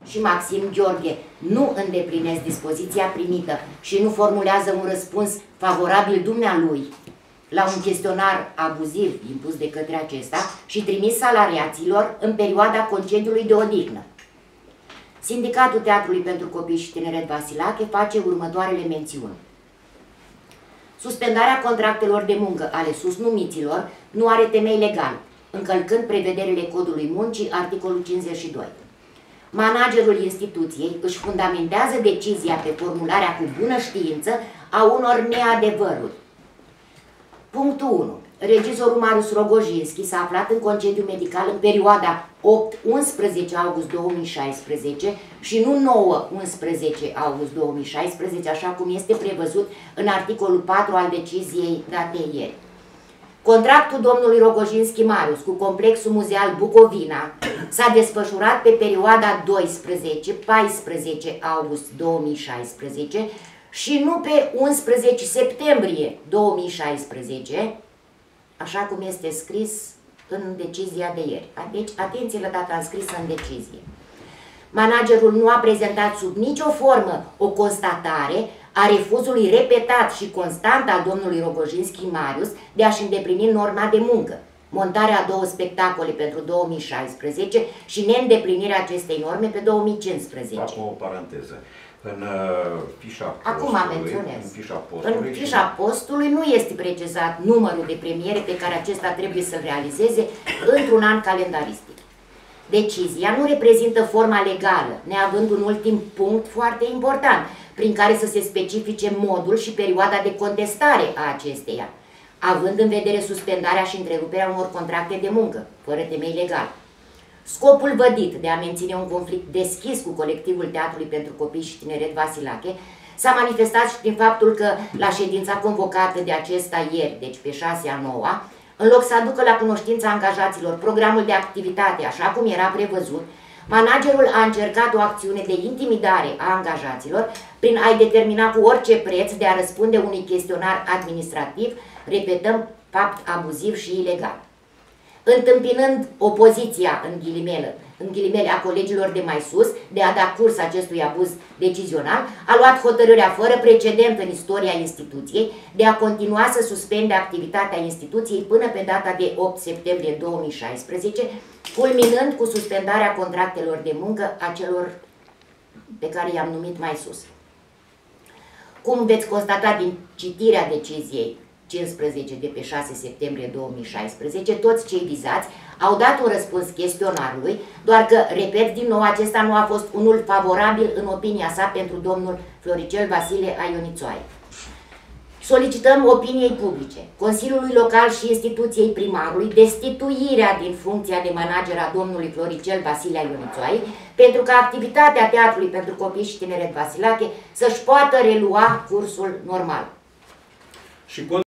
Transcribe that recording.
și Maxim Gheorghe nu îndeplinesc dispoziția primită și nu formulează un răspuns favorabil dumnealui la un chestionar abuziv impus de către acesta și trimis salariaților în perioada concediului de odihnă. Sindicatul Teatrului pentru Copii și Tineret Vasilache face următoarele mențiuni. Suspendarea contractelor de muncă ale susnumiților nu are temei legal, încălcând prevederile Codului Muncii, articolul 52. Managerul instituției își fundamentează decizia pe formularea cu bună știință a unor neadevăruri. Punctul 1. Regizorul Marius Rogojinski s-a aflat în concediu medical în perioada 8-11 august 2016 și nu 9-11 august 2016, așa cum este prevăzut în articolul 4 al deciziei date ieri. Contractul domnului Rogojinski Marius cu Complexul Muzeal Bucovina s-a desfășurat pe perioada 12-14 august 2016 și nu pe 11 septembrie 2016, așa cum este scris în decizia de ieri. Deci, atenție la data înscrisă în decizie. Managerul nu a prezentat sub nicio formă o constatare a refuzului repetat și constant al domnului Rogojinski Marius de a-și îndeplini norma de muncă, montarea a 2 spectacole pentru 2016 și neîndeplinirea acestei norme pe 2015. Fac o paranteză. În fișa postului, în fișa postului nu este precizat numărul de premiere pe care acesta trebuie să-l realizeze într-un an calendaristic. Decizia nu reprezintă forma legală, neavând un ultim punct foarte important, prin care să se specifice modul și perioada de contestare a acesteia, având în vedere suspendarea și întreruperea unor contracte de muncă, fără temei legal. Scopul vădit de a menține un conflict deschis cu colectivul Teatrului pentru Copii și Tineret Vasilache s-a manifestat și prin faptul că la ședința convocată de acesta ieri, deci pe 6/9, în loc să aducă la cunoștința angajaților programul de activitate așa cum era prevăzut, managerul a încercat o acțiune de intimidare a angajaților prin a-i determina cu orice preț de a răspunde unui chestionar administrativ, repetăm, fapt abuziv și ilegal. Întâmpinând opoziția, în ghilimele, a colegilor de mai sus, de a da curs acestui abuz decizional, a luat hotărârea fără precedent în istoria instituției de a continua să suspende activitatea instituției până pe data de 8 septembrie 2016, culminând cu suspendarea contractelor de muncă a celor pe care i-am numit mai sus. Cum veți constata din citirea deciziei 15 de pe 6 septembrie 2016, toți cei vizați au dat un răspuns chestionarului, doar că, repet din nou, acesta nu a fost unul favorabil în opinia sa pentru domnul Floricel Vasile Aionițoae. Solicităm opiniei publice, Consiliului Local și instituției primarului destituirea din funcția de manager a domnului Floricel Vasile Aionițoae pentru ca activitatea Teatrului pentru Copii și Tineret Vasilache să-și poată relua cursul normal. Și